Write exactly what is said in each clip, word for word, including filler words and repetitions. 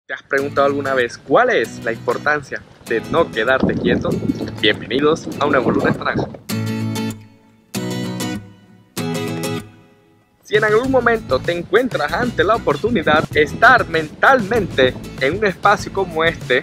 ¿Te has preguntado alguna vez cuál es la importancia de no quedarte quieto? Bienvenidos a un nuevo lunes naranja. Si en algún momento te encuentras ante la oportunidad de estar mentalmente en un espacio como este,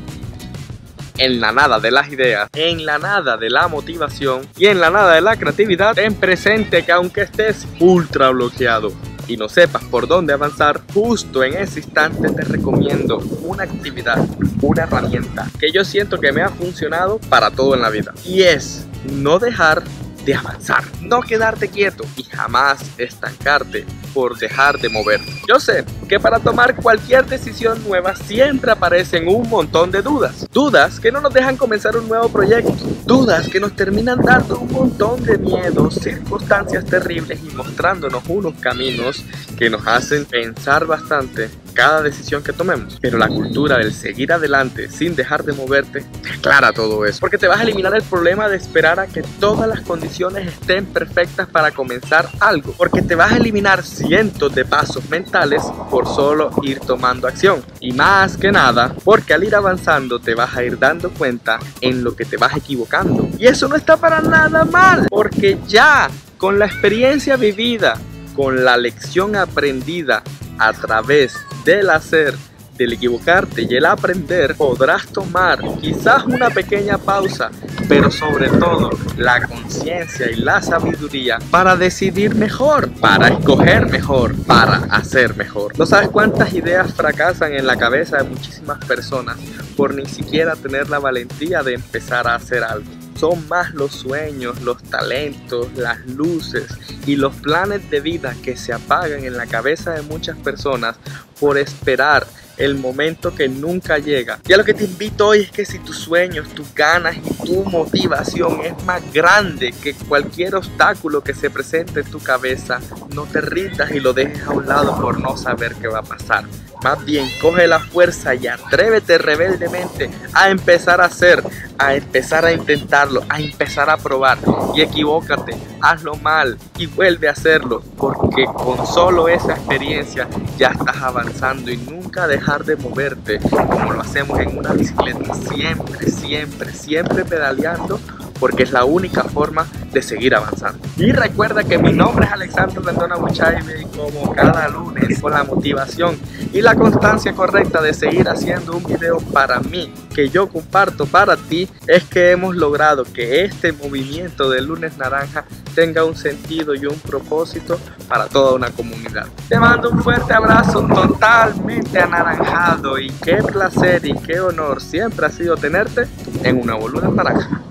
en la nada de las ideas, en la nada de la motivación y en la nada de la creatividad, ten presente que aunque estés ultra bloqueado y no sepas por dónde avanzar, justo en ese instante te recomiendo una actividad, una herramienta que yo siento que me ha funcionado para todo en la vida, y es no dejar de avanzar, no quedarte quieto y jamás estancarte por dejar de moverte. Yo sé que para tomar cualquier decisión nueva siempre aparecen un montón de dudas, dudas que no nos dejan comenzar un nuevo proyecto, dudas que nos terminan dando un montón de miedos, circunstancias terribles y mostrándonos unos caminos que nos hacen pensar bastante cada decisión que tomemos. Pero la cultura del seguir adelante sin dejar de moverte te aclara todo eso, porque te vas a eliminar el problema de esperar a que todas las condiciones estén perfectas para comenzar algo, porque te vas a eliminar cientos de pasos mentales por solo ir tomando acción, y más que nada porque al ir avanzando te vas a ir dando cuenta en lo que te vas equivocando, y eso no está para nada mal, porque ya con la experiencia vivida, con la lección aprendida a través del hacer, del equivocarte y el aprender, podrás tomar quizás una pequeña pausa, pero sobre todo la conciencia y la sabiduría para decidir mejor, para escoger mejor, para hacer mejor. No sabes cuántas ideas fracasan en la cabeza de muchísimas personas por ni siquiera tener la valentía de empezar a hacer algo. Son más los sueños, los talentos, las luces y los planes de vida que se apagan en la cabeza de muchas personas por esperar el momento que nunca llega. Y a lo que te invito hoy es que si tus sueños, tus ganas y tu motivación es más grande que cualquier obstáculo que se presente en tu cabeza, no te rindas y lo dejes a un lado por no saber qué va a pasar. Más bien, coge la fuerza y atrévete rebeldemente a empezar a hacer, a empezar a intentarlo, a empezar a probar. Y equivócate, hazlo mal y vuelve a hacerlo, porque con solo esa experiencia ya estás avanzando, y nunca dejar de moverte como lo hacemos en una bicicleta, siempre, siempre, siempre pedaleando, porque es la única forma de seguir avanzando. Y recuerda que mi nombre es Alexandro Rendón Abuchaibe, y como cada lunes, con la motivación y la constancia correcta de seguir haciendo un video para mí, que yo comparto para ti, es que hemos logrado que este movimiento de Lunes Naranja tenga un sentido y un propósito para toda una comunidad. Te mando un fuerte abrazo totalmente anaranjado, y qué placer y qué honor siempre ha sido tenerte en un nuevo Lunes Naranja.